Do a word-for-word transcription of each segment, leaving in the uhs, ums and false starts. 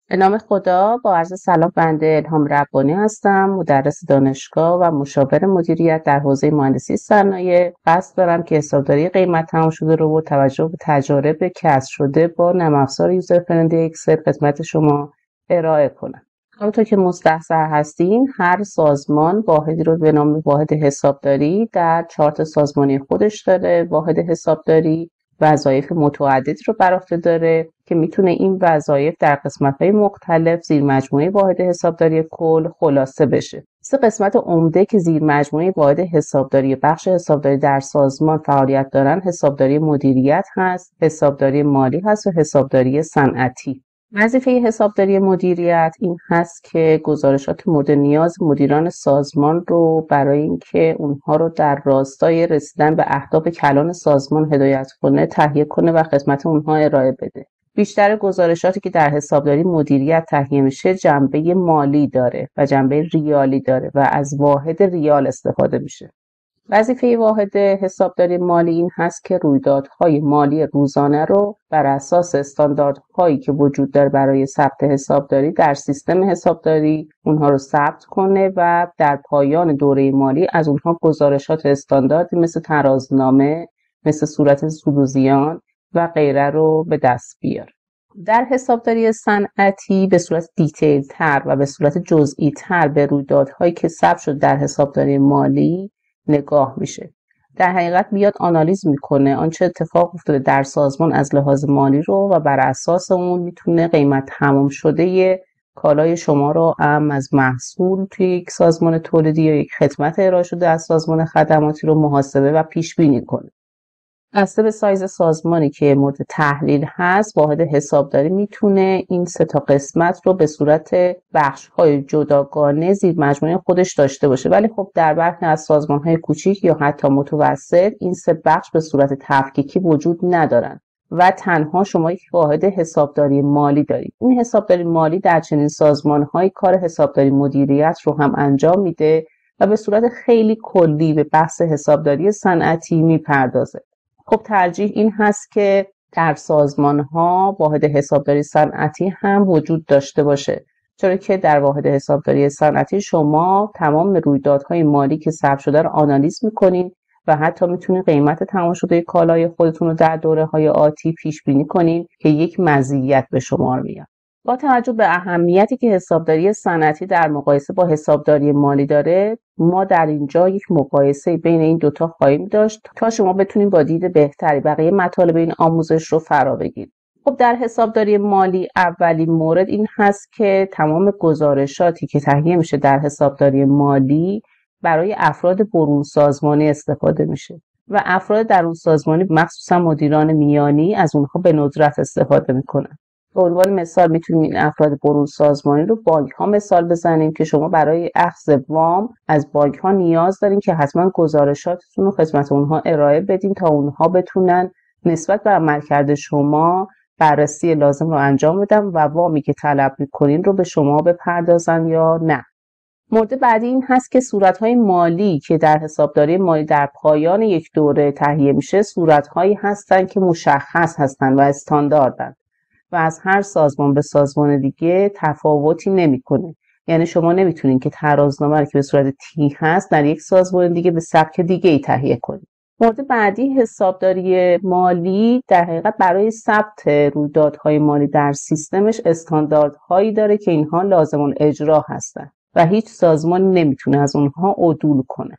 به نام خدا. با عرض سلام، بنده الهام ربانی هستم، مدرس دانشگاه و مشاور مدیریت در حوزه مهندسی صنایع. قصد دارم که حسابداری قیمت تمام شده رو با توجه به تجارب کسب شده با نرم افزار یوزر فرندلی اکسل خدمت شما ارائه کنم. همونطور که مستحضر هستین، هر سازمان واحدی رو به نام واحد حسابداری در چارت سازمانی خودش داره. واحد حسابداری وظایف متعددی رو بر عهده داره که میتونه این وظایف در قسمت‌های مختلف زیر مجموعه واحد حسابداری کل خلاصه بشه. سه قسمت عمده که زیر مجموعه واحد حسابداری بخش حسابداری در سازمان فعالیت دارن، حسابداری مدیریت هست، حسابداری مالی هست و حسابداری صنعتی. وظیفه حسابداری مدیریت این هست که گزارشات مورد نیاز مدیران سازمان رو برای اینکه اونها رو در راستای رسیدن به اهداف کلان سازمان هدایت کنه، تهیه کنه و خدمت اونها ارائه بده. بیشتر گزارشاتی که در حسابداری مدیریت تهیه میشه جنبه مالی داره و جنبه ریالی داره و از واحد ریال استفاده میشه. وظیفه واحد حسابداری مالی این هست که رویدادهای مالی روزانه رو بر اساس استانداردهایی که وجود داره برای ثبت حسابداری در سیستم حسابداری اونها رو ثبت کنه و در پایان دوره مالی از اونها گزارشات استانداردی مثل ترازنامه، مثل صورت سود و زیان و غیره رو به دست بیاره. در حسابداری صنعتی به صورت دیتیل تر و به صورت جزئی تر به رویدادهایی که ثبت شد در حسابداری مالی نگاه میشه. در حقیقت میاد آنالیز میکنه آنچه اتفاق افتاده در سازمان از لحاظ مالی رو و بر اساس اون میتونه قیمت تمام شده کالای شما رو هم از محصول توی یک سازمان تولیدی یا یک خدمت ارائه شده از سازمان خدماتی رو محاسبه و پیش بینی کنه. بسته به سایز سازمانی که مورد تحلیل هست، واحد حسابداری میتونه این سه تا قسمت رو به صورت بخش‌های جداگانه زیر مجموعه خودش داشته باشه، ولی خب در برخی از سازمان‌های کوچیک یا حتی متوسط این سه بخش به صورت تفکیکی وجود ندارن و تنها شما یک واحد حسابداری مالی دارید. این حسابداری مالی در چنین سازمان‌های کار حسابداری مدیریت رو هم انجام میده و به صورت خیلی کلی به بحث حسابداری صنعتی میپردازه. خب ترجیح این هست که در سازمان‌ها واحد حسابداری صنعتی هم وجود داشته باشه، چرا که در واحد حسابداری صنعتی شما تمام رویدادهای مالی که ثبت شده رو آنالیز می‌کنین و حتی میتونید قیمت تمام شده کالای خودتون رو در دوره‌های آتی پیش بینی کنین که یک مزیت به شمار میاد. با توجه به اهمیتی که حسابداری صنعتی در مقایسه با حسابداری مالی داره، ما در اینجا یک مقایسه بین این دوتا خواهیم داشت تا شما بتونید با دید بهتری بقیه مطالب این آموزش رو فرا بگیرید. خب در حسابداری مالی اولین مورد این هست که تمام گزارشاتی که تهیه میشه در حسابداری مالی برای افراد برون سازمانی استفاده میشه و افراد درون سازمانی مخصوصا مدیران میانی از اونها به ندرت استفاده میکنن. به عنوان مثال میتونیم این افراد برون سازمانی رو بانک ها مثال بزنیم که شما برای اخذ وام از بانک ها نیاز دارین که حتما گزارشاتتون رو خدمت اونها ارائه بدین تا اونها بتونن نسبت به عملکرد شما بررسی لازم رو انجام بدن و وامی که طلب میکنین رو به شما بپردازن یا نه. مورد بعدی این هست که صورت‌های مالی که در حسابداری مالی در پایان یک دوره تهیه میشه صورت‌هایی هستن که مشخص هستن و استانداردن و از هر سازمان به سازمان دیگه تفاوتی نمیکنه. یعنی شما نمیتونین که ترازنامه رو که به صورت تی هست در یک سازمان دیگه به سبک دیگه ای تهیه کنید. مورد بعدی حسابداری مالی در حقیقت برای ثبت رویدادهای مالی در سیستمش استانداردهایی داره که اینها لازم الاجرا هستن و هیچ سازمان نمیتونه از اونها عدول کنه.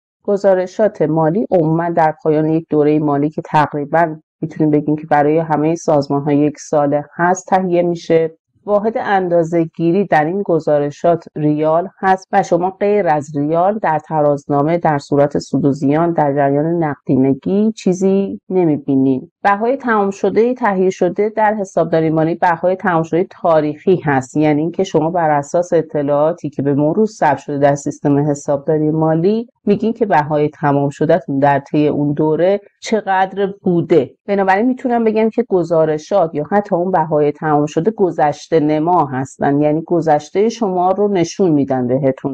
گزارشات مالی عموما در پایان یک دوره مالی که تقریباً میتونیم بگیم که برای همه سازمان ها یک ساله هست تهیه میشه. واحد اندازه گیری در این گزارشات ریال هست و شما غیر از ریال در ترازنامه در صورت سود و زیان در جریان نقدینگی چیزی نمیبینید. بهای تمام شده تهیه شده در حسابداری مالی بهای تمام شده تاریخی هست، یعنی اینکه شما بر اساس اطلاعاتی که به مرور ثبت شده در سیستم حسابداری مالی میگین که بهای تمام شدهتون در طی اون دوره چقدر بوده. بنابراین میتونم بگم که گزارشات یا حتی اون بهای تمام شده گذشته نما هستن، یعنی گذشته شما رو نشون میدن بهتون.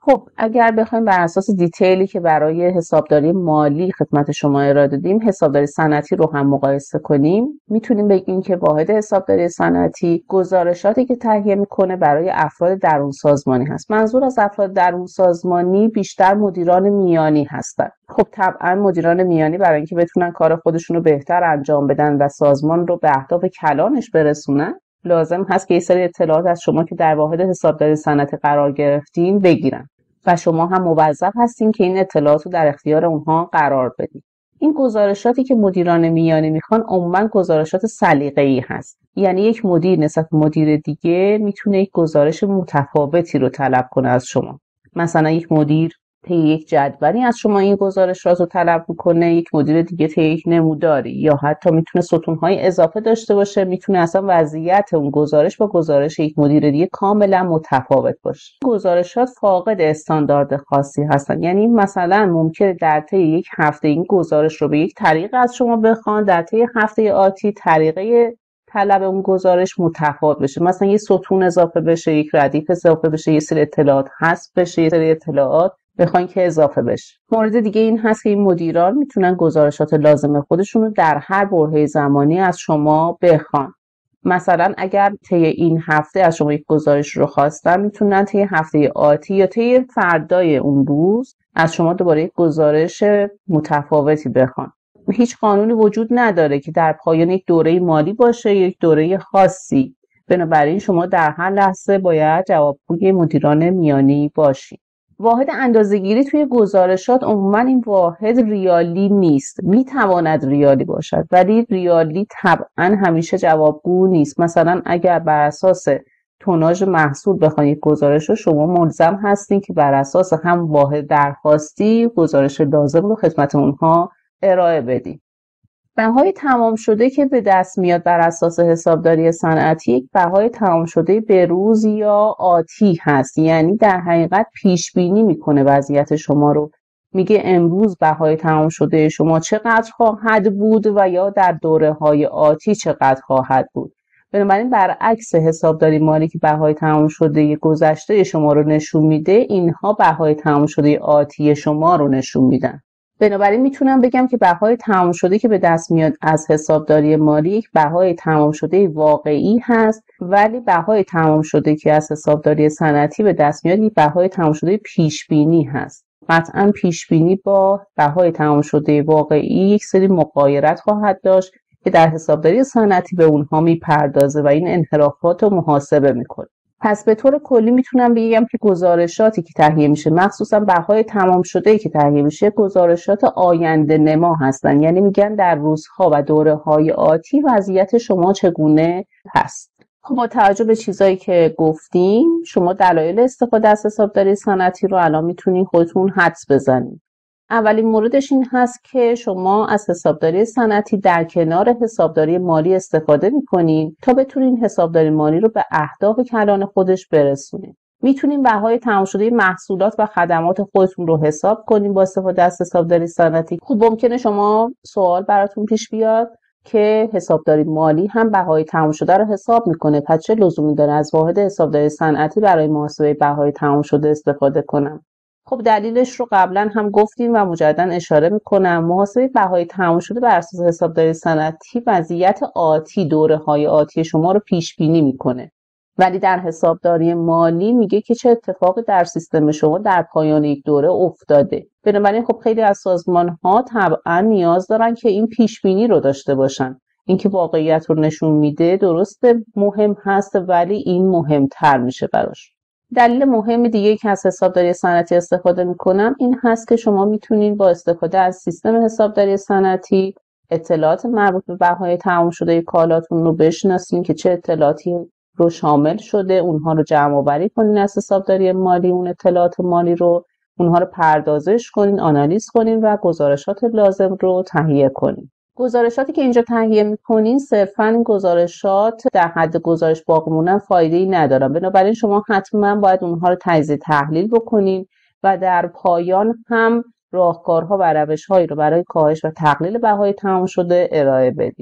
خب اگر بخوایم بر اساس دیتیلی که برای حسابداری مالی خدمت شما ارائه دادیم حسابداری صنعتی رو هم مقایسه کنیم، میتونیم بگیم که واحد حسابداری صنعتی گزارشاتی که تهیه میکنه برای افراد درون سازمانی هست. منظور از افراد درون سازمانی بیشتر مدیران میانی هستند. خب طبعا مدیران میانی برای اینکه بتونن کار خودشون رو بهتر انجام بدن و سازمان رو به اهداف کلانش برسونن، لازم هست که یه سری اطلاعات از شما که در واحد حسابداری صنعتی قرار گرفتین بگیرن و شما هم موظف هستین که این اطلاعات رو در اختیار اونها قرار بدید. این گزارشاتی که مدیران میانی میخوان عموما گزارشات سلیقه‌ای هست. یعنی یک مدیر نسبت به مدیر دیگه میتونه یک گزارش متفاوتی رو طلب کنه از شما. مثلا یک مدیر طی یک جدولی از شما این گزارش رو طلب میکنه، یک مدیر دیگه طی یک نموداری، یا حتی میتونه ستونهای اضافه داشته باشه، میتونه اصلا وضعیت اون گزارش با گزارش یک مدیر دیگه کاملا متفاوت باشه. گزارشات فاقد استاندارد خاصی هستن، یعنی مثلا ممکنه در طی یک هفته این گزارش رو به یک طریق از شما بخوان، در طی هفته آتی طریقه طلب اون گزارش متفاوت بشه، مثلا یه ستون اضافه بشه، یک ردیف اضافه بشه، یه سری اطلاعات حذف بشه، یه سری اطلاعات بخواین که اضافه بشه. مورد دیگه این هست که این مدیران میتونن گزارشات لازم خودشون رو در هر برهه زمانی از شما بخوان. مثلا اگر طی این هفته از شما یک گزارش رو خواستن، میتونن طی هفته آتی یا طی فردای اون روز از شما دوباره یک گزارش متفاوتی بخوان. هیچ قانونی وجود نداره که در پایان یک دوره مالی باشه، یک دوره خاصی. بنابراین شما در هر لحظه باید جوابگوی مدیران میانی باشید. واحد اندازه‌گیری توی گزارشات عموما این واحد ریالی نیست. میتواند ریالی باشد ولی ریالی طبعا همیشه جوابگو نیست. مثلا اگر بر اساس توناژ محصول بخواید یک گزارش رو، شما ملزم هستین که بر اساس هم واحد درخواستی گزارش لازم رو خدمت اونها ارائه بدید. بهای تمام شده که به دست میاد بر اساس حسابداری صنعتی یک بهای تمام شده بروز یا آتی هست، یعنی در حقیقت پیش بینی میکنه وضعیت شما رو. میگه امروز بهای تمام شده شما چقدر خواهد بود و یا در دوره های آتی چقدر خواهد بود. بنابراین برعکس حسابداری مالی که بهای تمام شده گذشته شما رو نشون میده، اینها بهای تمام شده آتی شما رو نشون میدن. بنابراین میتونم بگم که بهای تمام شده که به دست میاد از حسابداری مالی یک بهای تمام شده واقعی هست، ولی بهای تمام شده که از حسابداری صنعتی به دست میاد یک بهای تمام شده پیش بینی هست. قطعا پیش بینی با بهای تمام شده واقعی یک سری مغایرت خواهد داشت که در حسابداری صنعتی به اونها میپردازه و این انحرافات رو محاسبه میکنه. پس به طور کلی میتونم بگم که گزارشاتی که تهیه میشه، مخصوصا بهای تمام شده که تهیه میشه، گزارشات آینده نما هستن. یعنی میگن در روزها و دوره های آتی وضعیت شما چگونه هست. خب با توجه به چیزایی که گفتیم، شما دلایل استفاده از حسابداری صنعتی رو الان میتونین خودتون حدس بزنید. اولین موردش این هست که شما از حسابداری صنعتی در کنار حسابداری مالی استفاده میکنین تا بتونین حسابداری مالی رو به اهداف کلان خودش برسونین. میتونین بهای تمام شده محصولات و خدمات خودتون رو حساب کنین با استفاده از حسابداری صنعتی. خب ممکنه شما سوال براتون پیش بیاد که حسابداری مالی هم بهای تمام شده رو حساب میکنه، پس چه لزومی داره از واحد حسابداری صنعتی برای محاسبه بهای تمام شده استفاده کنم؟ خب دلیلش رو قبلا هم گفتیم و مجددا اشاره میکنم. محاسبه بهای تمام شده بر اساس حسابداری صنعتی وضعیت آتی، دوره های آتی شما رو پیش بینی میکنه، ولی در حسابداری مالی میگه که چه اتفاقی در سیستم شما در پایان یک دوره افتاده. بنابراین خب خیلی از سازمان ها طبعا نیاز دارن که این پیش بینی رو داشته باشن. اینکه واقعیت رو نشون میده درسته مهم هست، ولی این مهمتر میشه براش. دلیل مهم دیگه که از حسابداری صنعتی استفاده میکنم این هست که شما میتونید با استفاده از سیستم حسابداری صنعتی اطلاعات مربوط به بهای تمام شده کالاتون رو بشناسین که چه اطلاعاتی رو شامل شده، اونها رو جمع آوری کنین از حسابداری مالی، اون اطلاعات مالی رو اونها رو پردازش کنین، آنالیز کنین و گزارشات لازم رو تهیه کنین. گزارشاتی که اینجا تهیه میکنین صرفاً گزارشات در حد گزارش باقی موندن فایده‌ای ندارن. بنابراین شما حتما باید اونها رو تجزیه تحلیل بکنین و در پایان هم راهکارها و روش‌هایی رو برای کاهش و تقلیل بهای تمام شده ارائه بدین.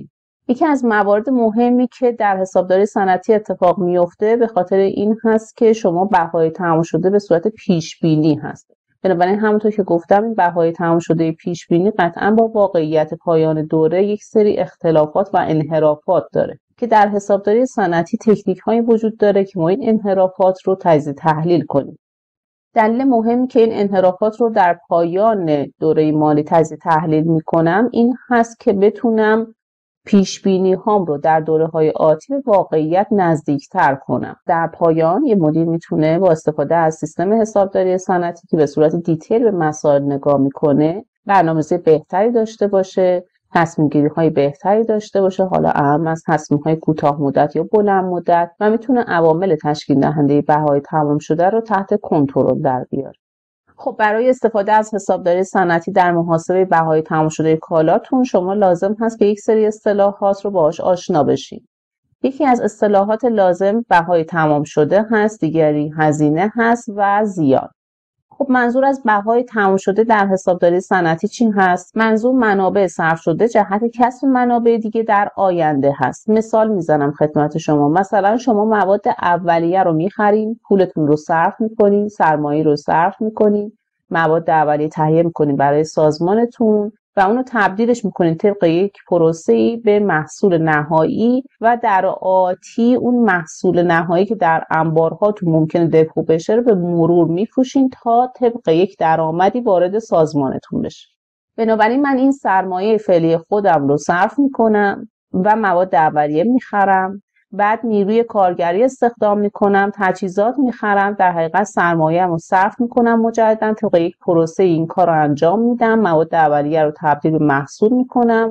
یکی از موارد مهمی که در حسابداری صنعتی اتفاق میفته به خاطر این هست که شما بهای تمام شده به صورت پیش بینی هست. بنابراین همونطور که گفتم این بهای تمام شده پیش بینی قطعا با واقعیت پایان دوره یک سری اختلافات و انحرافات داره که در حسابداری صنعتی تکنیک هایی وجود داره که ما این انحرافات رو تجزیه تحلیل کنیم. دلیل مهمی که این انحرافات رو در پایان دوره مالی تجزیه تحلیل میکنم این هست که بتونم پیش بینی هام رو در دوره های آتی به واقعیت نزدیکتر کنم. در پایان یه مدیر میتونه با استفاده از سیستم حسابداری صنعتی که به صورت دیتیل به مسائل نگاه میکنه برنامه‌ریزی بهتری داشته باشه، تصمیم گیری های بهتری داشته باشه، حالا اهم از تصمیم های کوتاه مدت یا بلند مدت، و میتونه عوامل تشکیل دهنده بهای تمام شده رو تحت کنترل در بیاره. خب برای استفاده از حسابداری صنعتی در محاسبه بهای تمام شده کالاتون شما لازم هست که یک سری اصطلاحات رو باهاش آشنا بشین. یکی از اصطلاحات لازم بهای تمام شده هست، دیگری هزینه هست و زیان. خب منظور از بهای تمام شده در حسابداری صنعتی چی هست؟ منظور منابع صرف شده جهت کسب منابع دیگه در آینده هست. مثال میزنم خدمت شما. مثلا شما مواد اولیه رو میخرین، پولتون رو صرف میکنین، سرمایه رو صرف میکنین، مواد اولیه تهیه میکنین برای سازمانتون و اونو تبدیلش میکنین طبق یک پروسه‌ای به محصول نهایی و در آتی اون محصول نهایی که در انبارهاتون ممکنه دپو بشه رو به مرور میفروشین تا طبق یک درآمدی وارد سازمانتون بشه. بنابراین من این سرمایه فعلی خودم رو صرف میکنم و مواد اولیه میخرم، بعد نیروی کارگری استخدام میکنم، تجهیزات میخرم، در حقیقت سرمایه‌ام رو صرف میکنم، مجددا طبق یک پروسه این کار رو انجام میدم، مواد اولیه رو تبدیل به محصول میکنم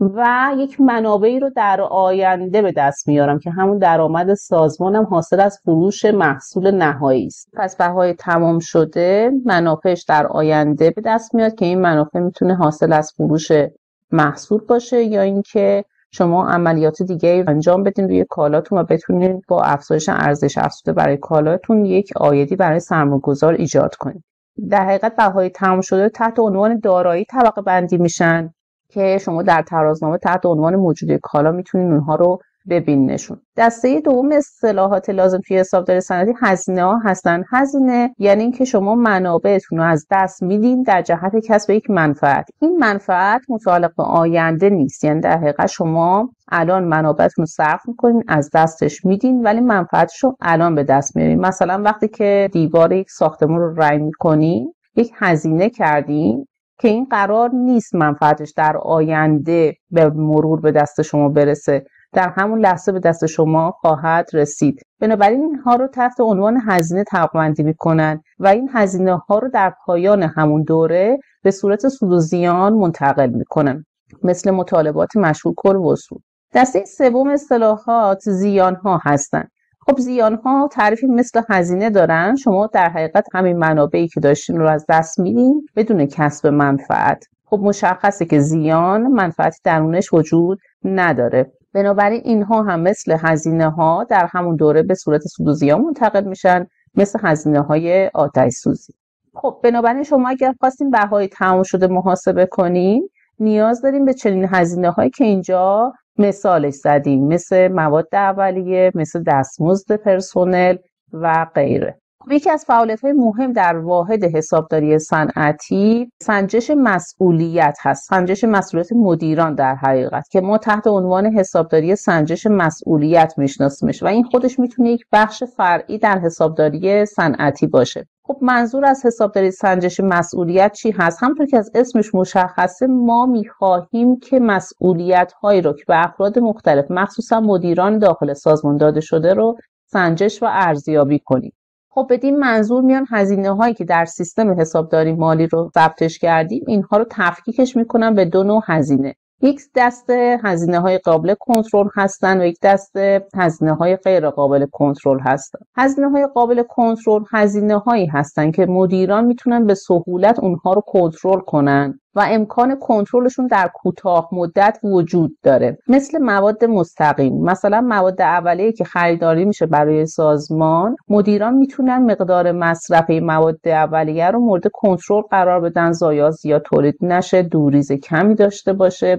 و یک منابعی رو در آینده به دست میارم که همون درآمد سازمانم حاصل از فروش محصول نهایی است. پس بهای تمام شده منافعش در آینده به دست میاد که این منافع میتونه حاصل از فروش محصول باشه یا اینکه شما عملیات دیگه انجام بدین روی کالاتون و بتونین با افزایش ارزش افزوده برای کالاتون یک عایدی برای سرمایه‌گذار ایجاد کنید. در حقیقت بهای تمام شده تحت عنوان دارایی طبقه بندی میشن که شما در ترازنامه تحت عنوان موجودی کالا میتونین اونها رو ببیننشون. دسته دوم اصطلاحات لازم توی حسابداری صنعتی هزینه ها هستن. هزینه یعنی اینکه شما منابعتون رو از دست میدین در جهت کسب یک منفعت. این منفعت متعلق به آینده نیست، یعنی در حقیقت شما الان منابعتون رو صرف میکنین، از دستش میدین ولی منفعتش رو الان به دست میارین. مثلا وقتی که دیوار یک ساختمان رو رنگ میکنین یک هزینه کردین که این قرار نیست منفعتش در آینده به مرور به دست شما برسه، در همون لحظه به دست شما خواهد رسید. بنابراین اینها رو تحت عنوان هزینه طبقه بندی میکنن و این هزینه ها رو در پایان همون دوره به صورت سود و زیان منتقل میکنن، مثل مطالبات مشغول کل وصول. دسته سوم اصطلاحات زیان ها هستن. خب زیان ها تعریفی مثل هزینه دارن. شما در حقیقت همین منابعی که داشتین رو از دست میدین بدون کسب منفعت. خب مشخصه که زیان منفعتی درونش وجود نداره. بنابراین اینها هم مثل هزینه ها در همون دوره به صورت سود و زیان منتقل میشن، مثل هزینه های آتش سوزی. خب بنابراین شما اگر خواستین بهای تمام شده محاسبه کنین نیاز داریم به چنین هزینه هایی که اینجا مثالش زدیم، مثل مواد اولیه، مثل دستمزد پرسنل و غیره. یکی از فعالیت‌های مهم در واحد حسابداری صنعتی سنجش مسئولیت هست. سنجش مسئولیت مدیران در حقیقت که ما تحت عنوان حسابداری سنجش مسئولیت میشناسیمش و این خودش میتونه یک بخش فرعی در حسابداری صنعتی باشه. خب منظور از حسابداری سنجش مسئولیت چی هست؟ همونطور که از اسمش مشخصه ما میخواهیم که مسئولیت‌هایی رو که به افراد مختلف مخصوصا مدیران داخل سازمان داده شده رو سنجش و ارزیابی کنیم. خب بدین منظور میان هزینه هایی که در سیستم حسابداری مالی رو ثبتش کردیم اینها رو تفکیکش میکنن به دو نوع هزینه. یک دسته هزینه های قابل کنترل هستن و یک دسته هزینه های غیر قابل کنترل هستن. هزینه های قابل کنترل هزینه هایی هستن که مدیران میتونن به سهولت اونها رو کنترل کنن و امکان کنترلشون در کوتاه مدت وجود داره، مثل مواد مستقیم. مثلا مواد اولیه که خریداری میشه برای سازمان، مدیران میتونن مقدار مصرف مواد اولیه رو مورد کنترل قرار بدن، ضایعات زیاد تولید نشه، دوریز کمی داشته باشه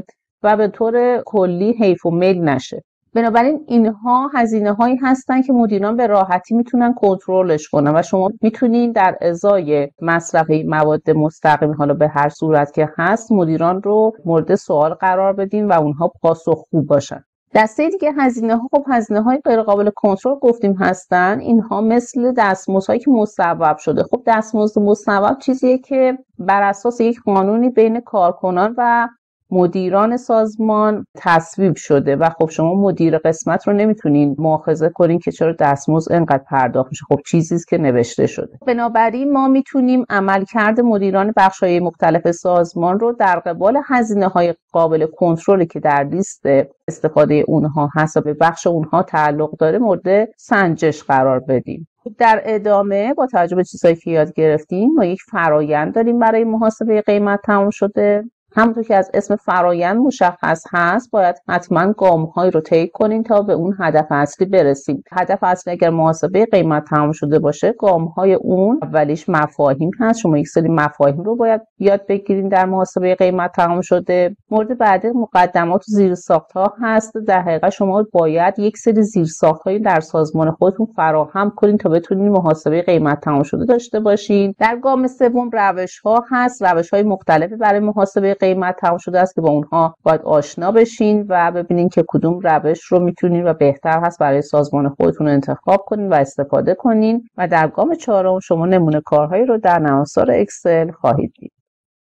و به طور کلی حیف و میل نشه. بنابراین اینها هزینه هایی هستن که مدیران به راحتی میتونن کنترلش کنن و شما میتونین در ازای مصرف مواد مستقیم، حالا به هر صورت که هست، مدیران رو مورد سوال قرار بدین و اونها پاسخگو باشن. دسته دیگه هزینه ها، خب هزینه های غیر قابل کنترل گفتیم هستن. اینها مثل دستمزدهایی که مصوب شده. خب دستمزد مصوب چیزیه که بر اساس یک قانونی بین کارکنان و مدیران سازمان تصویب شده و خب شما مدیر قسمت رو نمیتونین مؤاخذه کنین که چرا دستمزد اینقدر پرداخت میشه. خب چیزی است که نوشته شده. بنابراین ما میتونیم عملکرد مدیران بخش‌های مختلف سازمان رو در قبال هزینه‌های قابل کنترلی که در لیست استفاده اونها هست و به بخش اونها تعلق داره مورد سنجش قرار بدیم. در ادامه با توجه به چیزایی که یاد گرفتیم، ما یک فرآیند داریم برای محاسبه قیمت تمام شده. همونطور که از اسم فرآیند مشخص هست، باید حتما گام‌هایی رو طی کنین تا به اون هدف اصلی برسیم. هدف اصلی اگر محاسبه قیمت تمام شده باشه، گام‌های اون اولیش مفاهیم هست. شما یک سری مفاهیم رو باید یاد بگیرین در محاسبه قیمت تمام شده. مورد بعدی مقدمات و زیرساخت‌ها هست. در حقیقت شما باید یک سری زیرساخت‌هایی در سازمان خودتون فراهم کنین تا بتونین محاسبه قیمت تمام شده داشته باشین. در گام سوم روش‌ها هست. روش‌های مختلفی برای محاسبه قیمت تمام شده است که با اونها باید آشنا بشین و ببینین که کدوم روش رو میتونین و بهتر هست برای سازمان خودتون انتخاب کنین و استفاده کنین. و در گام چهارم شما نمونه کارهایی رو در نوسان اکسل خواهید دید.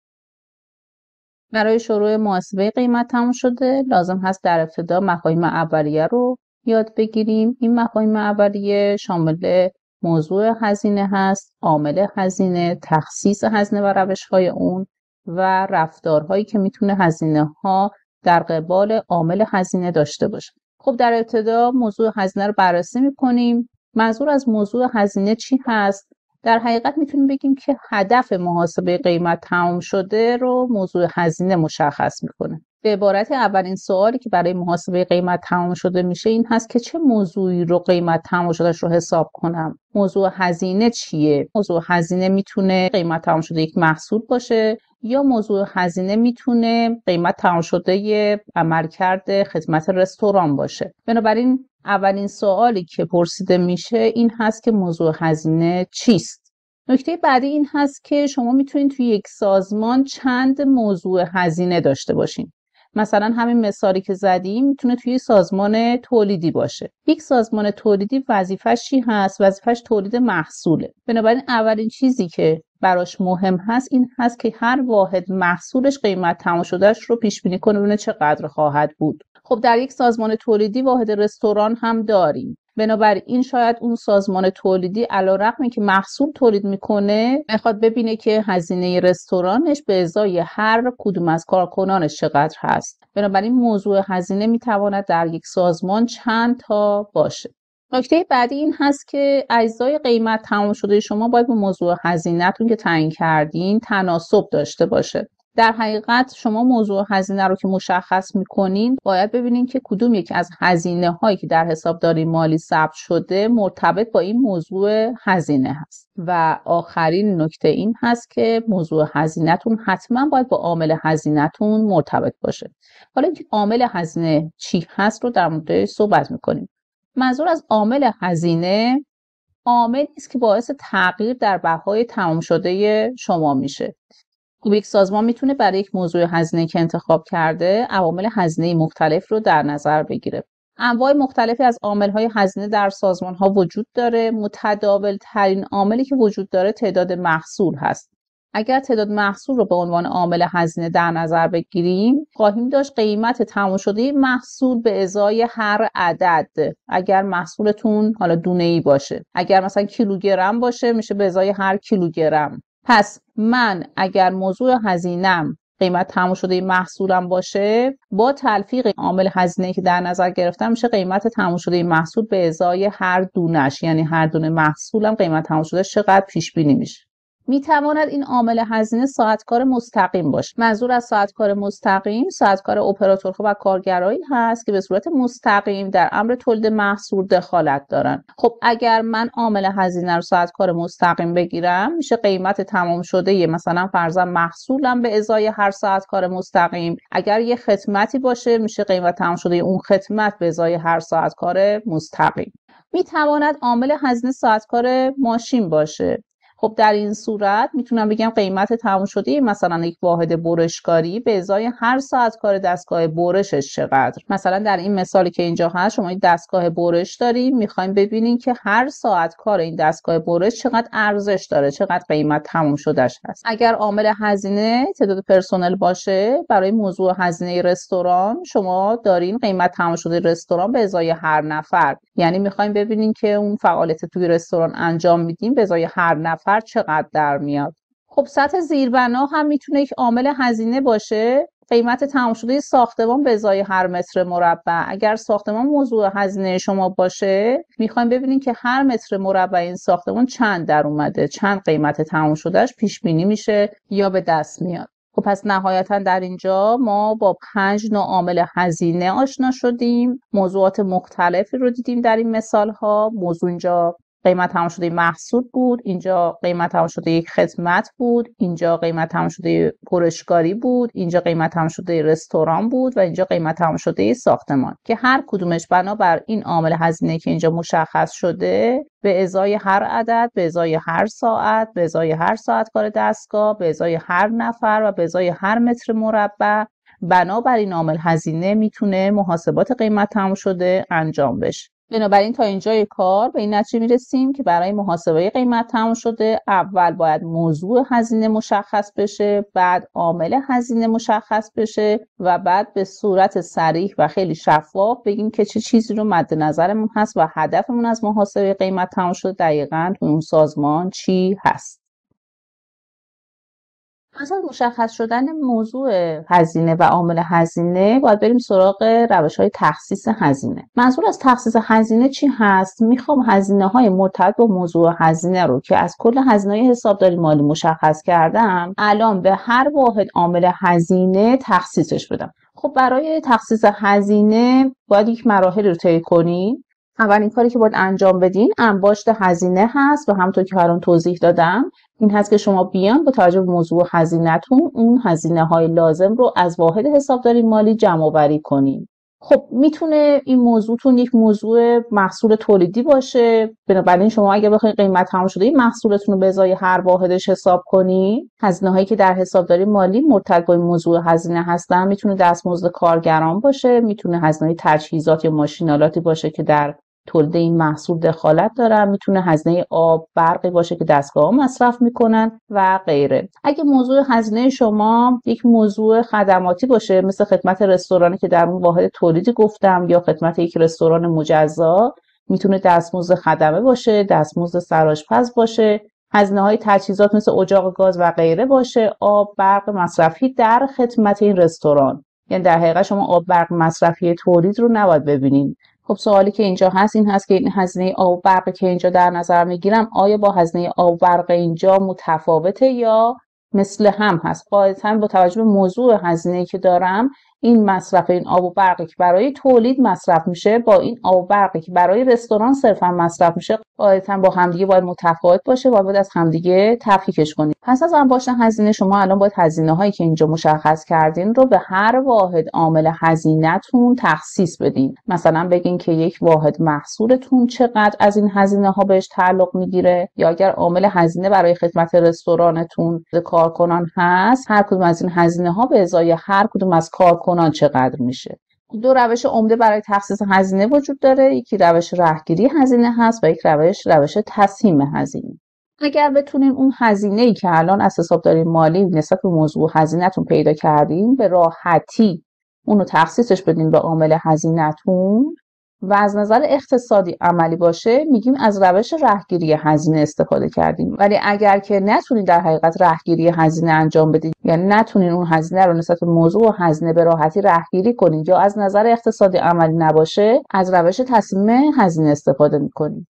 برای شروع محاسبه قیمت تمام شده لازم هست در ابتدا مفاهیم اولیه رو یاد بگیریم. این مفاهیم اولیه شامل موضوع هزینه هست، عامل هزینه، تخصیص هزینه و روش‌های اون و رفتارهایی که میتونه هزینه ها در قبال عامل هزینه داشته باشه. خب در ابتدا موضوع هزینه رو بررسی میکنیم. منظور از موضوع هزینه چی هست؟ در حقیقت میتونیم بگیم که هدف محاسبه قیمت تمام شده رو موضوع هزینه مشخص میکنه. به عبارت اولین سوالی که برای محاسبه قیمت تمام شده میشه این هست که چه موضوعی رو قیمت تمام شدهش رو حساب کنم؟ موضوع هزینه چیه؟ موضوع هزینه میتونه قیمت تمام شده یک محصول باشه یا موضوع هزینه میتونه قیمت تمام شده عملکرد خدمت رستوران باشه. بنابراین اولین سوالی که پرسیده میشه این هست که موضوع هزینه چیست؟ نکته بعدی این هست که شما میتونید توی یک سازمان چند موضوع هزینه داشته باشین. مثلا همین مثالی که زدیم میتونه توی سازمان تولیدی باشه. یک سازمان تولیدی وظیفه‌ش چی هست؟ وظیفه‌ش تولید محصوله. بنابراین اولین چیزی که براش مهم هست این هست که هر واحد محصولش قیمت تمام شدهش رو پیش بینی کنه ببینه چقدر خواهد بود. خب در یک سازمان تولیدی واحد رستوران هم داریم. بنابراین شاید اون سازمان تولیدی علیرغم که محصول تولید میکنه میخواد ببینه که هزینه رستورانش به ازای هر کدوم از کارکنانش چقدر هست. بنابراین موضوع هزینه میتواند در یک سازمان چند تا باشه. نکته بعدی این هست که اجزای قیمت تمام شده شما باید با موضوع هزینه‌تون که تعیین کردین تناسب داشته باشه. در حقیقت شما موضوع هزینه رو که مشخص میکنین باید ببینین که کدوم یک از هزینه هایی که در حسابداری مالی ثبت شده مرتبط با این موضوع هزینه هست. و آخرین نکته این هست که موضوع هزینه‌تون حتما باید با عامل هزینه‌تون مرتبط باشه. حالا اینکه عامل هزینه چی هست رو در موردش صحبت میکنیم. منظور از عامل هزینه عاملی است که باعث تغییر در بهای تمام شده شما میشه. یک سازمان میتونه برای یک موضوع هزینه که انتخاب کرده عوامل هزینه مختلف رو در نظر بگیره. انواع مختلفی از عامل‌های هزینه در سازمان‌ها وجود داره. متداول ترین عاملی که وجود داره تعداد محصول هست. اگر تعداد محصول رو به عنوان عامل هزینه در نظر بگیریم خواهیم داشت قیمت تمام شده محصول به ازای هر عدد. اگر محصولتون حالا دونه‌ای باشه، اگر مثلا کیلوگرم باشه میشه به ازای هر کیلوگرم. پس من اگر موضوع هزینه‌ام قیمت تمام شده محصولم باشه با تلفیق عامل هزینه که در نظر گرفتم میشه قیمت تمام شده محصول به ازای هر دونش، یعنی هر دونه محصولم قیمت تمام شده چقدر پیش بینی میشه. میتواند این عامل هزینه ساعت کار مستقیم باشه. منظور از ساعت کار مستقیم ساعت کار اپراتورها و کارگرایی هست که به صورت مستقیم در امر تولید محصول دخالت دارن. خب اگر من عامل هزینه رو ساعت کار مستقیم بگیرم، میشه قیمت تمام شده مثلا فرضاً محصولم به ازای هر ساعت کار مستقیم. اگر یه خدمتی باشه، میشه قیمت تمام شده اون خدمت به ازای هر ساعت کار مستقیم. میتواند عامل هزینه ساعت کار ماشین باشه. خب در این صورت میتونم بگم قیمت تمام شده مثلا یک واحد برشکاری به ازای هر ساعت کار دستگاه برشش چقدر. مثلا در این مثالی که اینجا هست، شما این دستگاه برش داریم، میخوایم ببینین که هر ساعت کار این دستگاه برش چقدر ارزش داره، چقدر قیمت تمام شدهش هست. اگر عامل هزینه تعداد پرسنل باشه، برای موضوع هزینه رستوران شما دارین قیمت تمام شده رستوران به ازای هر نفر، یعنی میخوایم ببینین که اون فعالیت توی رستوران انجام میدیم به ازای هر نفر چقدر در میاد. خب سطح زیربنا هم میتونه یک عامل هزینه باشه. قیمت تمام شده ساختمان به ازای هر متر مربع. اگر ساختمان موضوع هزینه شما باشه، میخوایم ببینیم که هر متر مربع این ساختمان چند در اومده، چند قیمت تمام شدهش پیش بینی میشه یا به دست میاد. خب پس نهایتا در اینجا ما با پنج نوع عامل هزینه آشنا شدیم. موضوعات مختلفی رو دیدیم در این مثال ها. موضوع اینجا قیمت تمام شده محصول بود، اینجا قیمت تمام شده یک خدمت بود، اینجا قیمت تمام شده برشکاری بود، اینجا قیمت تمام شده رستوران بود و اینجا قیمت تمام شده ساختمان، که هر کدومش بنابر این عامل هزینه که اینجا مشخص شده به ازای هر عدد، به ازای هر ساعت، به ازای هر ساعت کار دستگاه، به ازای هر نفر و به ازای هر متر مربع، بنابراین عامل هزینه میتونه محاسبات قیمت تمام شده انجام بشه. بنابراین تا اینجای کار به این نتیجه میرسیم که برای محاسبه قیمت تمام شده اول باید موضوع هزینه مشخص بشه، بعد عامل هزینه مشخص بشه و بعد به صورت صریح و خیلی شفاف بگیم که چه چیزی رو مد نظرمون هست و هدفمون از محاسبه قیمت تمام شده دقیقاً تو اون سازمان چی هست. پس از مشخص شدن موضوع هزینه و عامل هزینه باید بریم سراغ روش‌های تخصیص هزینه. منظور از تخصیص هزینه چی هست؟ میخوام هزینه‌های مرتبط با موضوع هزینه رو که از کل هزینه‌های حسابداری مالی مشخص کردم الان به هر واحد عامل هزینه تخصیصش بدم. خب برای تخصیص هزینه باید یک مراحل رو طی کنیم. اولین کاری که باید انجام بدین انباشت هزینه هست و همونطور که الان توضیح دادم این هست که شما بیان با توجه به موضوع هزینه‌تون اون هزینه های لازم رو از واحد حسابداری مالی جمع آوری کنین. خب میتونه این موضوعتون یک موضوع محصول تولیدی باشه. بنابراین شما اگه بخواید قیمت تمام شده این محصولتون رو به ازای هر واحدش حساب کنین، هزینه هایی که در حسابداری مالی مرتبط با این موضوع هزینه هستن میتونه دستمزد کارگران باشه، میتونه هزینه تجهیزات یا ماشینالاتی باشه که در تولید این محصول دخالت دارن، میتونه هزینه آب برقی باشه که دستگاه‌ها مصرف میکنن و غیره. اگه موضوع هزینه شما یک موضوع خدماتی باشه مثل خدمت رستورانی که در اون واحد تولیدی گفتم یا خدمت یک رستوران مجزا، میتونه دستمزد خدمه باشه، دستمزد سرآشپز باشه، هزینه های تجهیزات مثل اجاق گاز و غیره باشه، آب برق مصرفی در خدمت این رستوران. یعنی در حقیقت شما آب برق مصرفی تولید رو نباید ببینین. خب سوالی که اینجا هست این هست که این هزینه آب برق که اینجا در نظر میگیرم آیا با هزینه آب برق اینجا متفاوته یا مثل هم هست؟ قاعدتاً با توجه به موضوع هزینه‌ای که دارم این مصرف این آب و برقی که برای تولید مصرف میشه با این آب و برقی که برای رستوران صرفا مصرف میشه قاعدتاً با همدیگه باید متفاوت باشه و باید از همدیگه تفکیکش کنید. پس از انباشت هزینه شما الان باید هزینه هایی که اینجا مشخص کردین رو به هر واحد عامل هزینه‌تون تخصیص بدین. مثلا بگین که یک واحد محصولتون چقدر از این هزینه ها بهش تعلق میگیره، یا اگر عامل هزینه برای خدمت رستورانتون کارکنان هست هر کدوم از این هزینه ها به ازای هر کدوم از کارکنان چقدر میشه. دو روش عمده برای تخصیص هزینه وجود داره، یکی روش رهگیری هزینه هست و یک روش روش تسهیم هزینه. اگر بتونین اون هزینه‌ای که الان از حسابداری مالی نسبت به موضوع هزینه‌تون پیدا کردین به راحتی اونو تخصیصش بدین به عامل هزینه‌تون و از نظر اقتصادی عملی باشه، میگیم از روش رهگیری هزینه استفاده کردیم. ولی اگر که نتونین در حقیقت رهگیری هزینه انجام بدین، یعنی نتونین اون هزینه رو نسبت به موضوع هزینه به راحتی رهگیری کنین یا از نظر اقتصادی عملی نباشه، از روش تسهیم هزینه استفاده میکنیم.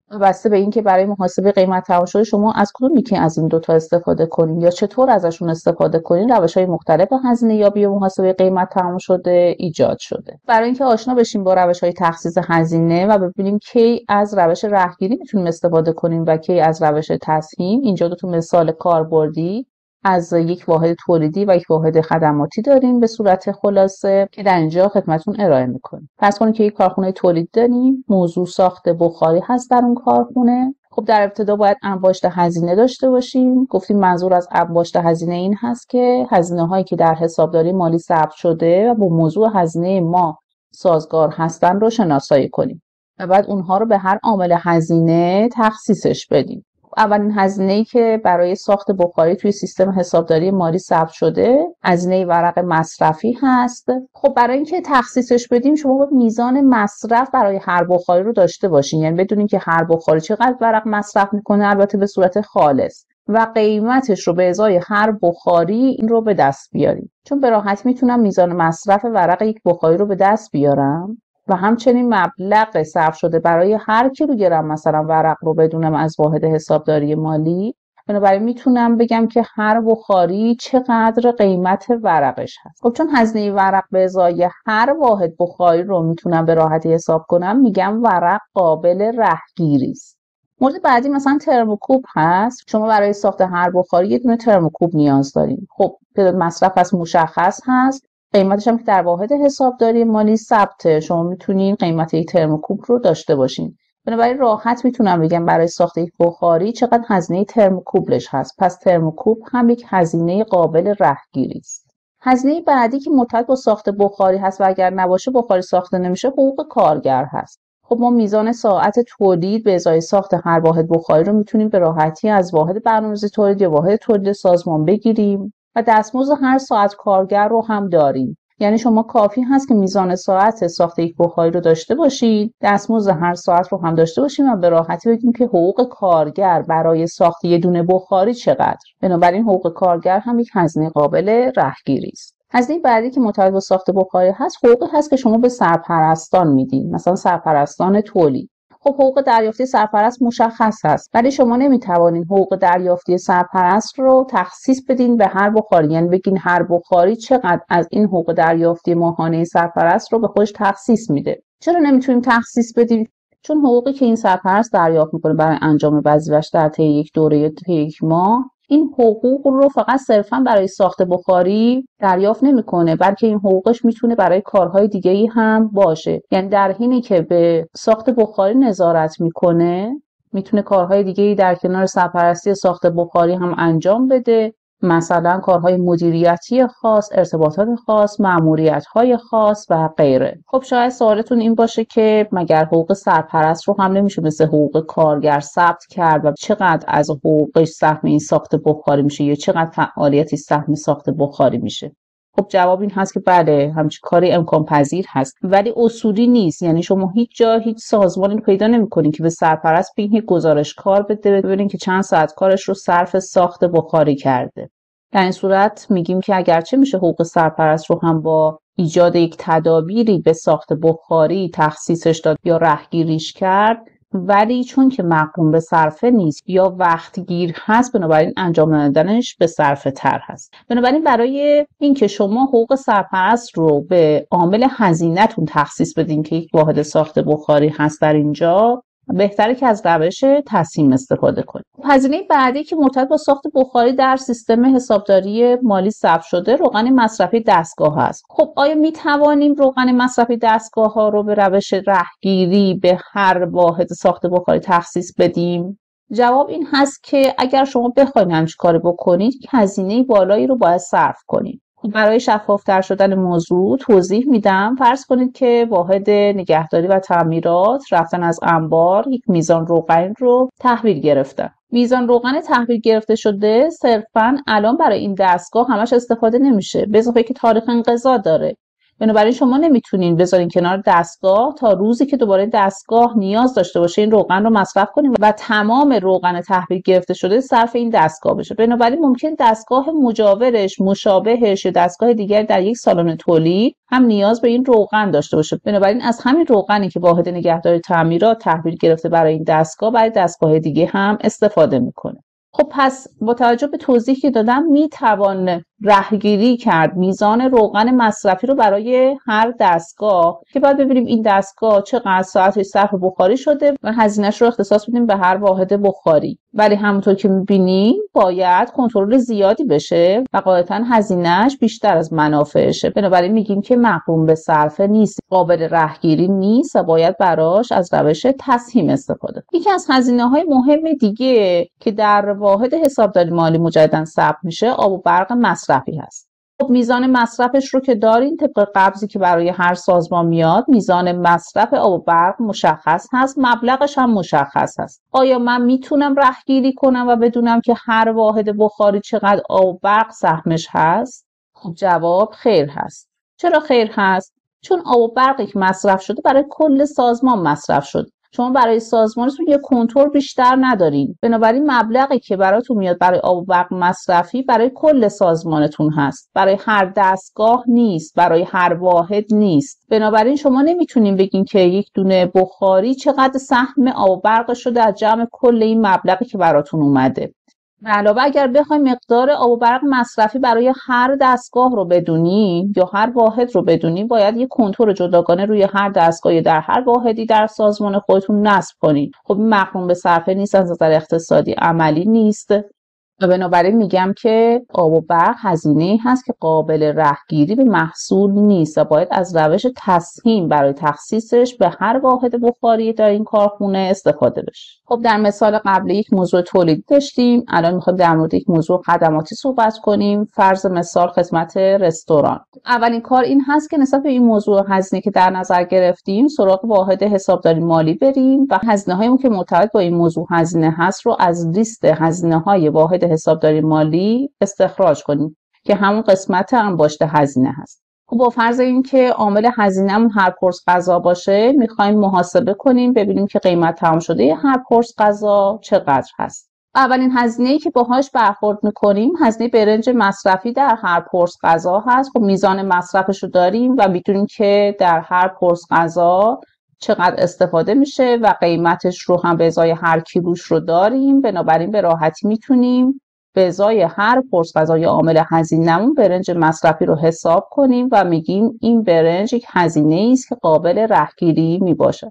بسته به اینکه برای محاسبه قیمت تمام شده شما از کدوم یکی از این دوتا استفاده کنین یا چطور ازشون استفاده کنین، روش‌های مختلف هزینه یابی و محاسبه قیمت تمام شده ایجاد شده. برای اینکه آشنا بشیم با روش‌های تخصیص هزینه و ببینیم کی از روش رهگیری میتونیم استفاده کنیم و کی از روش تسهیم، اینجا دو تا مثال کاربردی از یک واحد تولیدی و یک واحد خدماتی داریم به صورت خلاصه که در اینجا خدمتتون ارائه میکنیم. فرض کنید که یک کارخونه تولید داریم، موضوع ساخت بخاری هست در اون کارخونه. خب در ابتدا باید انباشت هزینه داشته باشیم. گفتیم منظور از انباشت هزینه این هست که هزینه هایی که در حسابداری مالی ثبت شده و با موضوع هزینه ما سازگار هستن رو شناسایی کنیم و بعد اونها رو به هر عامل هزینه تخصیصش بدیم. اولین هزینه‌ای که برای ساخت بخاری توی سیستم حسابداری مالی ثبت شده هزینه ورق مصرفی هست. خب برای اینکه تخصیصش بدیم شما باید میزان مصرف برای هر بخاری رو داشته باشین، یعنی بدونین که هر بخاری چقدر ورق مصرف میکنه، البته به صورت خالص، و قیمتش رو به ازای هر بخاری این رو به دست بیاریم. چون به راحتی میتونم میزان مصرف ورق یک بخاری رو به دست بیارم و همچنین مبلغ صرف شده برای هر کیلوگرم مثلا ورق رو بدونم از واحد حسابداری مالی. بنابراین میتونم بگم که هر بخاری چقدر قیمت ورقش هست. خب چون هزینه ورق به ازای هر واحد بخاری رو میتونم به راحتی حساب کنم، میگم ورق قابل رهگیری است. مورد بعدی مثلا ترموکوب هست. شما برای ساخت هر بخاری یه دونه ترموکوب نیاز دارین. خب تعداد مصرف از مشخص هست، قیمتش هم که در واحد حسابداری مالی ثبته، شما میتونین قیمت یک ترموکوب رو داشته باشین. بنابراین راحت میتونم بگم برای ساخت یک بخاری چقدر هزینه ترموکوبش هست. پس ترموکوب هم یک هزینه قابل رهگیری است. هزینه بعدی که مرتبط با ساخت بخاری هست و اگر نباشه بخاری ساخته نمیشه، حقوق کارگر هست. خب ما میزان ساعت تولید به ازای ساخت هر واحد بخاری رو میتونیم به راحتی از واحد برنامه‌ریزی تولید یا واحد تولید سازمان بگیریم و دستمزد هر ساعت کارگر رو هم داریم. یعنی شما کافی هست که میزان ساعت ساخت یک بخاری رو داشته باشید، دستمزد هر ساعت رو هم داشته باشیم و به راحتی بگیم که حقوق کارگر برای ساخت یک دونه بخاری چقدر. بنابراین حقوق کارگر هم یک هزینه قابل رهگیری است. هزینه بعدی که مرتبط با ساخت بخاری هست، حقوقی هست که شما به سرپرستان میدین، مثلا سرپرستان تولید. خب حقوق دریافتی سرپرست مشخص هست، ولی شما نمیتوانین حقوق دریافتی سرپرست رو تخصیص بدین به هر بخاری، یعنی بگین هر بخاری چقدر از این حقوق دریافتی ماهانه سرپرست رو به خودش تخصیص میده. چرا نمیتونیم تخصیص بدیم؟ چون حقوقی که این سرپرست دریافت میکنه برای انجام وظیفه‌اش در طی یک دوره یا طی یک ماه، این حقوق رو فقط صرفا برای ساخت بخاری دریافت نمیکنه، بلکه این حقوقش میتونه برای کارهای دیگه‌ای هم باشه. یعنی در حینی که به ساخت بخاری نظارت میکنه، میتونه کارهای دیگه‌ای در کنار سرپرستی ساخت بخاری هم انجام بده، مثلا کارهای مدیریتی خاص، ارتباطات خاص، مأموریت‌های خاص و غیره. خب شاید سوالتون این باشه که مگر حقوق سرپرست رو هم نمیشه مثل حقوق کارگر ثبت کرد و چقدر از حقوقش سهم این ساخت بخاری میشه یا چقدر فعالیتی سهم ساخت بخاری میشه؟ خب جواب این هست که بله، همچین کاری امکان پذیر هست، ولی اصولی نیست. یعنی شما هیچ جا هیچ سازمانی رو پیدا نمی‌کنین که به سرپرست بگین گزارش کار بده ببینین که چند ساعت کارش رو صرف ساخت بخاری کرده. در این صورت میگیم که اگرچه میشه حقوق سرپرست رو هم با ایجاد یک تدابیری به ساخت بخاری تخصیصش داد یا رهگیریش کرد، ولی چون که مقرون به صرفه نیست یا وقت گیر هست، بنابراین انجام ندادنش به صرفه تر هست. بنابراین برای اینکه شما حقوق سرپرست رو به عامل هزینه‌تون تخصیص بدین که یک واحد ساخت بخاری هست در اینجا، بهتره که از روش تسهیم استفاده کنید. هزینه بعدی که مرتبط با ساخت بخاری در سیستم حسابداری مالی ثبت شده، روغن مصرفی دستگاه است. خب آیا می توانیم روغن مصرفی دستگاه ها رو به روش رهگیری به هر واحد ساخت بخاری تخصیص بدیم؟ جواب این هست که اگر شما بخواید همچین کاری بکنید، هزینه بالایی رو باید صرف کنید. برای شفافتر شدن موضوع توضیح میدم. فرض کنید که واحد نگهداری و تعمیرات رفتن از انبار یک میزان روغن رو تحویل گرفتن. میزان روغن تحویل گرفته شده صرفاً الان برای این دستگاه همش استفاده نمیشه، به اضافه که تاریخ انقضا داره. بنابراین شما نمیتونین بذارین کنار دستگاه تا روزی که دوباره دستگاه نیاز داشته باشه این روغن رو مصرف کنین و تمام روغن تحویل گرفته شده صرف این دستگاه بشه. بنابراین ممکن دستگاه مجاورش، مشابهش یا دستگاه دیگر در یک سالن تولید هم نیاز به این روغن داشته باشه. بنابراین از همین روغنی که واحد نگهداری تعمیرات تحویل گرفته برای این دستگاه برای دستگاه دیگه هم استفاده میکنه. خب پس با توجه به توضیحی که دادم میتوان رهگیری کرد میزان روغن مصرفی رو برای هر دستگاه که باید ببینیم این دستگاه چقدر ساعتش صرف بخاری شده و هزینه‌اش رو اختصاص بدیم به هر واحد بخاری. ولی همونطور که می‌بینیم باید کنترل زیادی بشه و غالباً هزینه‌اش بیشتر از منافعشه. بنابراین میگیم که محکوم به صرفه نیست، قابل رهگیری نیست و باید براش از روش تسهیم استفاده. یکی از هزینه‌های مهم دیگه که در واحد حسابداری مالی مجدداً ثبت میشه آب و برق مصرفی هست. خب میزان مصرفش رو که دارین طبق قبضی که برای هر سازمان میاد میزان مصرف آب و برق مشخص هست، مبلغش هم مشخص هست. آیا من میتونم رهگیری کنم و بدونم که هر واحد بخاری چقدر آب و برق سهمش هست؟ خب جواب خیر هست. چرا خیر هست؟ چون آب و برقی که مصرف شده برای کل سازمان مصرف شده. شما برای سازمانتون یه کنترل بیشتر ندارین. بنابراین مبلغی که براتون میاد برای آب و برق مصرفی برای کل سازمانتون هست. برای هر دستگاه نیست، برای هر واحد نیست. بنابراین شما نمیتونین بگین که یک دونه بخاری چقدر سهم آب و برق شده از جمع کل این مبلغی که براتون اومده. و علاوه اگر بخوایم مقدار آب و برق مصرفی برای هر دستگاه رو بدونیم یا هر واحد رو بدونیم باید یک کنترل جداگانه روی هر دستگاه یا در هر واحدی در سازمان خودتون نصب کنین. خب این محکوم به صرفه نیست، از نظر اقتصادی عملی نیست و بنابراین میگم که آب و برق هزینه‌ای هست که قابل رهگیری به محصول نیست و باید از روش تسهیم برای تخصیصش به هر واحد بخاری در این کارخونه استفاده بشه. خب در مثال قبل یک موضوع تولیدی داشتیم، الان میخوایم در مورد یک موضوع خدماتی صحبت کنیم. فرض مثال خدمت رستوران. اولین کار این هست که نسبت به این موضوع هزینه که در نظر گرفتیم سراغ واحد حسابداری مالی بریم و هزینه‌هایی که مرتبط با این موضوع هزینه هست رو از لیست هزینه‌های واحد حسابداری مالی استخراج کنیم که همون قسمت انباشته هزینه هست. خب با فرض اینکه عامل هزینه‌مون هر پرس غذا باشه میخوایم محاسبه کنیم ببینیم که قیمت تمام شده هر پرس غذا چقدر هست. اولین هزینه‌ای که باهاش برخورد میکنیم هزینه برنج مصرفی در هر پرس غذا هست. خب میزان مصرفش رو داریم و میدونیم که در هر پرس غذا چقدر استفاده میشه و قیمتش رو هم به ازای هر کیلوش رو داریم. بنابراین به راحتی میتونیم به ازای هر پرس غذای عامل هزینه‌مون برنج مصرفی رو حساب کنیم و میگیم این برنج یک هزینه‌ای است که قابل رهگیری میباشه.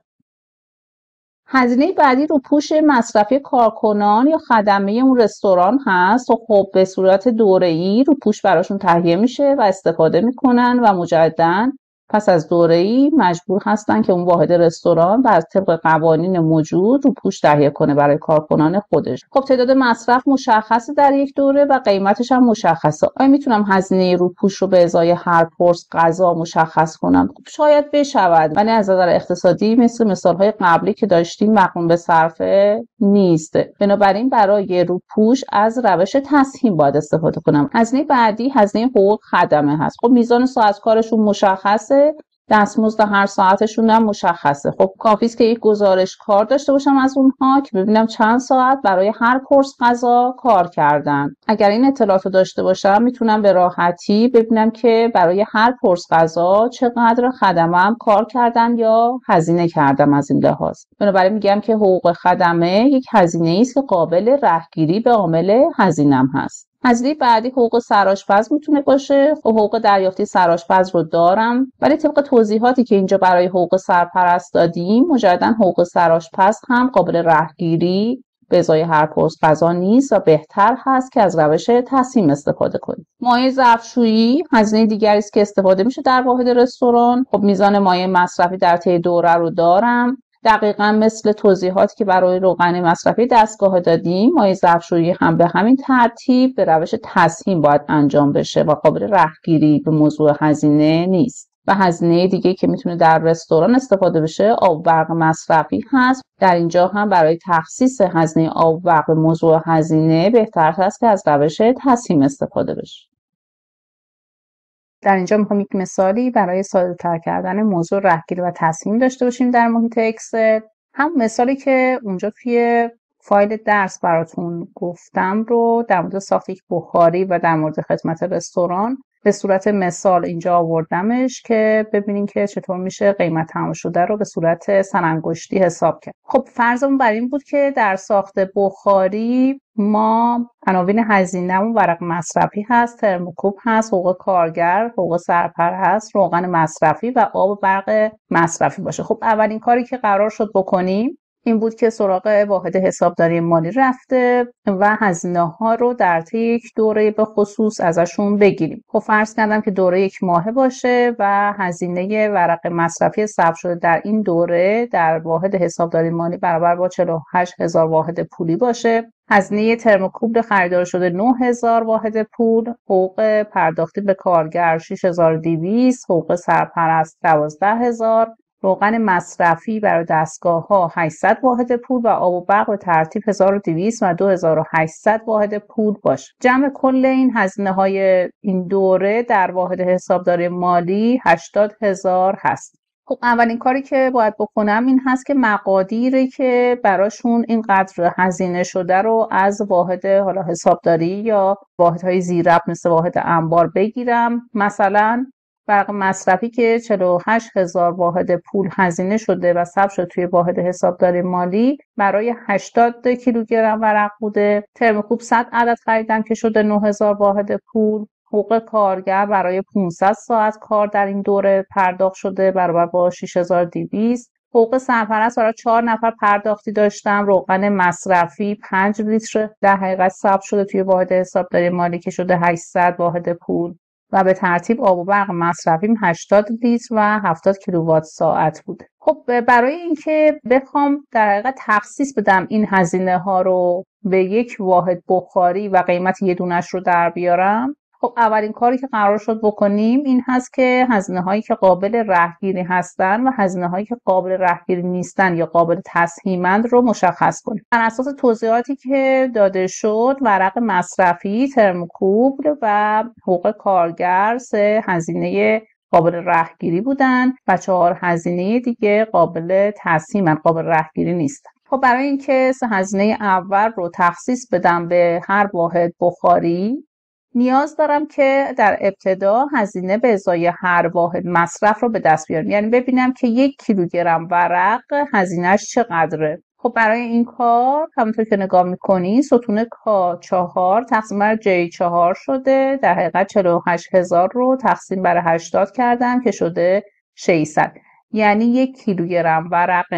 هزینه بعدی رو پوش مصرفی کارکنان یا خدمه اون رستوران هست و خب به صورت دوره‌ای رو پوش براشون تهیه میشه و استفاده میکنن و مجدداً پس از دوره‌ای مجبور هستن که اون واحد رستوران بر طبق قوانین موجود رو پوش تهیه کنه برای کارکنان خودش. خب تعداد مصرف مشخصه در یک دوره و قیمتش هم مشخصه. آیا میتونم هزینه رو پوش رو به ازای هر پرس غذا مشخص کنم؟ خب شاید بشود ولی از نظر اقتصادی مثل مثال‌های قبلی که داشتیم محکوم به صرفه نیست. بنابراین برای رو پوش از روش تسهیم باید استفاده کنم. هزینه بعدی هزینه حقوق خدمه هست. خب میزان ساعت کارشون مشخصه، دستمزد هر ساعتشون هم مشخصه. خب کافی است که یک گزارش کار داشته باشم از اونها که ببینم چند ساعت برای هر پرس غذا کار کردن. اگر این اطلاعات رو داشته باشم میتونم به راحتی ببینم که برای هر پرس غذا چقدر خدمه‌ام کار کردن یا هزینه کردم از این لحاظ. بنابراین میگم که حقوق خدمه یک هزینه‌ای است که قابل رهگیری به عامل هزینه‌ام هست. هزینه بعدی حقوق سرآشپز میتونه باشه. خب حقوق دریافتی سرآشپز رو دارم ولی طبق توضیحاتی که اینجا برای حقوق سرپرست دادیم مجددا حقوق سرآشپز هم قابل رهگیری به ازای هر پرس غذا نیست و بهتر هست که از روش تسهیم استفاده کنیم. مایع ظرفشویی هزینه دیگری است که استفاده میشه در واحد رستوران. خب میزان مایع مصرفی در طی دوره رو دارم. دقیقاً مثل توضیحاتی که برای روغن مصرفی دستگاه دادیم مایع ظرفشویی هم به همین ترتیب به روش تسهیم باید انجام بشه و قابل رهگیری به موضوع هزینه نیست. و هزینه دیگه که میتونه در رستوران استفاده بشه آب و برق مصرفی هست. در اینجا هم برای تخصیص هزینه آب و برق به موضوع هزینه بهتر هست که از روش تسهیم استفاده بشه. در اینجا میخوام یک مثالی برای ساده تر کردن موضوع رهگیری و تصمیم داشته باشیم در محیط اکسل. هم مثالی که اونجا توی فایل درس براتون گفتم رو در مورد ساخت یک بخاری و در مورد خدمت رستوران به صورت مثال اینجا آوردمش که ببینین که چطور میشه قیمت تمام شده رو به صورت سرانگشتی حساب کرد. خب فرضمون بر این بود که در ساخت بخاری ما عناوین هزینه‌مون ورق مصرفی هست، ترموکوب هست، حقوق کارگر، حقوق سرپرست، روغن مصرفی و آب و برق مصرفی باشه. خب اولین کاری که قرار شد بکنیم این بود که سراغ واحد حسابداری مالی رفته و هزینه ها رو در طی یک دوره به خصوص ازشون بگیریم. خب فرض کردم که دوره یک ماهه باشه و هزینه ورق مصرفی ثبت شده در این دوره در واحد حسابداری مالی برابر با چهل و هشت هزار واحد پولی باشه. هزینه ترموکوب خریدار شده نه هزار واحد پول، حقوق پرداختی به کارگر شش هزار و دویست، حقوق سرپرست دوازده هزار، روغن مصرفی برای دستگاه ها هشتصد واحد پول و آب و برق به ترتیب هزار و دویست و دو هزار و هشتصد واحد پول باشه. جمع کل این هزینه های این دوره در واحد حسابداری مالی هشتاد هزار هست. خب اولین کاری که باید بکنم این هست که مقادیری که براشون اینقدر هزینه شده رو از واحد حالا حسابداری یا واحدهای زیرربط مثل واحد انبار بگیرم. مثلا برق مصرفی که چهل و هشت هزار واحد پول هزینه شده و ثبت شده توی واحد حسابداری مالی برای هشتاد کیلوگرم ورق بوده. ترموکوب صد عدد خریدم که شده نه هزار واحد پول. حقوق کارگر برای پانصد ساعت کار در این دوره پرداخت شده برابر با شش هزار و دویست. حقوق سرپرست برای چهار نفر پرداختی داشتم. روغن مصرفی پنج لیتر در حقیقت ثبت شده توی واحد حسابداری مالی که شده هشتصد واحد پول و به ترتیب آب و برق مصرفیم هشتاد لیتر و هفتاد کیلووات ساعت بوده. خب برای اینکه بخوام در حقیقت تخصیص بدم این هزینه ها رو به یک واحد بخاری و قیمت یه دونش رو در بیارم، خب اولین کاری که قرار شد بکنیم این هست که هزینه هایی که قابل رهگیری هستن و هزینه هایی که قابل رهگیری نیستن یا قابل تسهیمند رو مشخص کنیم. بر اساس توضیحاتی که داده شد ورق مصرفی، ترموکوب و حقوق کارگر سه هزینه قابل رهگیری بودن و چهار هزینه دیگه قابل تسهیمند، قابل رهگیری نیستن. خب برای اینکه سه هزینه اول رو تخصیص بدم به هر واحد بخاری نیاز دارم که در ابتدا هزینه به ازای هر واحد مصرف رو به دست بیارم، یعنی ببینم که یک کیلوگرم ورق هزینهش چقدره. خب برای این کار همونطور که نگاه میکنی ستون کا چهار تقسیم بر جی چهار شده، در حقیقت چهل و هشت هزار رو تقسیم بر هشتاد کردم که شده ششصد، یعنی یک کیلوگرم ورق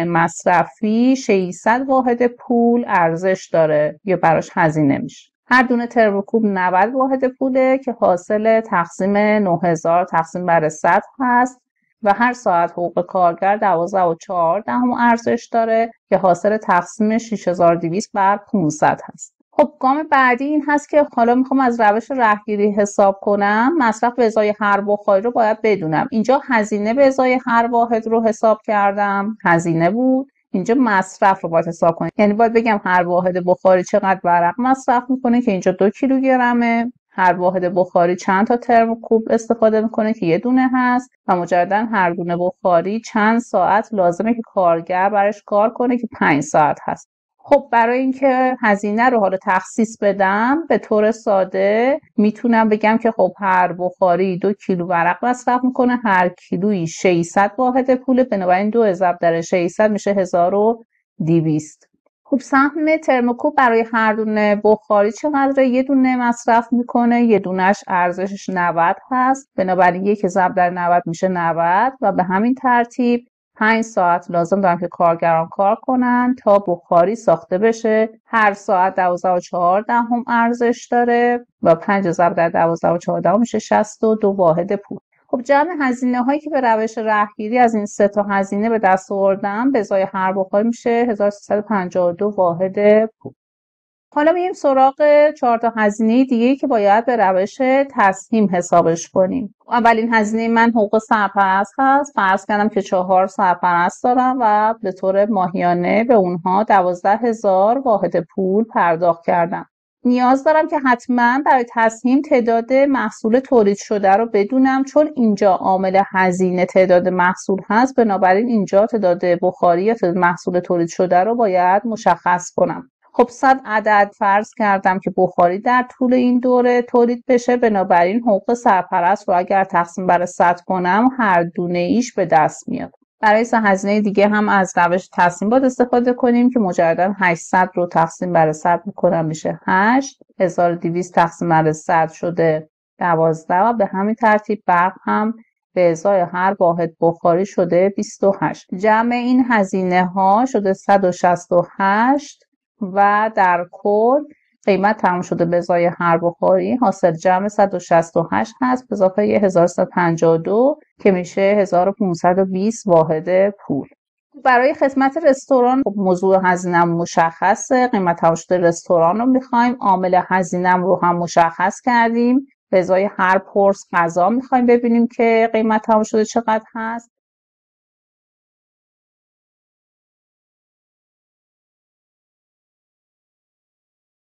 مصرفی ششصد واحد پول ارزش داره یا براش هزینه میشه. هر دونه ترموکوب نود واحد پوله که حاصل تقسیم نه هزار تقسیم بر صد هست و هر ساعت حقوق کارگر دوازده و چهار دهم ارزش داره که حاصل تقسیم شش هزار و دویست بر پانصد هست. خب گام بعدی این هست که حالا میخوام از روش رهگیری حساب کنم. مصرف به ازای هر بخاری رو باید بدونم. اینجا هزینه به ازای هر واحد رو حساب کردم، هزینه بود. اینجا مصرف رو باید حساب کنیم، یعنی باید بگم هر واحد بخاری چقدر ورق مصرف میکنه که اینجا دو کیلوگرمه، هر واحد بخاری چند تا ترموکوب استفاده میکنه که یه دونه هست و مجددا هر دونه بخاری چند ساعت لازمه که کارگر برش کار کنه که پنج ساعت هست. خب برای اینکه هزینه رو حالا تخصیص بدم به طور ساده میتونم بگم که خب هر بخاری دو کیلو ورق مصرف میکنه، هر کیلویی ششصد واحد پوله، بنابراین دو ضرب در ششصد میشه هزار و دویست. خب سهم ترموکوب برای هر دونه بخاری چقدره؟ یه دونه مصرف میکنه، یه دونش ارزشش نود هست، بنابراین یک ضرب در نود میشه نود و به همین ترتیب پنج ساعت لازم دارم که کارگران کار کنن تا بخاری ساخته بشه. هر ساعت دوازده و چهار دهم ارزش داره و پنج ضرب در دوازده و چهار دهم میشه شصت و دو واحد پول. خب جمع هزینه هایی که به روش رهگیری از این سه تا هزینه به دست آوردم به ازای هر بخاری میشه هزار و سیصد و پنجاه و دو واحد پول. حالا میریم سراغ چهار تا هزینه دیگه که باید به روش تسهیم حسابش کنیم. اولین هزینه من حقوق سرپرست هست. فرض کردم که چهار سرپرست دارم و به طور ماهیانه به اونها دوازده هزار واحد پول پرداخت کردم. نیاز دارم که حتما برای تصمیم تعداد محصول تولید شده رو بدونم، چون اینجا عامل هزینه تعداد محصول هست، بنابراین اینجا تعداد بخاری یا تعداد محصول تولید شده رو باید مشخص کنم. خب صد عدد فرض کردم که بخاری در طول این دوره تولید بشه، بنابراین حقوق سرپرست رو اگر تقسیم بر صد کنم هر دونه ایش به دست میاد. برای سه هزینه دیگه هم از روش تقسیم باید استفاده کنیم که مجددا هشتصد رو تقسیم بر صد میکنم میشه هشت، هزار و دویست تقسیم بر صد شده دوازده و به همین ترتیب برق هم به ازای هر واحد بخاری شده بیست و هشت. جمع این هزینه ها شده صد و شصت و هشت و در کل قیمت تمام شده به ازای هر بخاری حاصل جمع صد و شصت و هشت هست به اضافه هزار و سیصد و پنجاه و دو که میشه هزار و پانصد و بیست واحد پول. برای خدمت رستوران موضوع هزینه‌ام مشخصه، قیمت تمام شده رستوران رو میخوایم، عامل هزینه‌ام رو هم مشخص کردیم، به ازای هر پرس غذا میخوایم ببینیم که قیمت تمام شده چقدر هست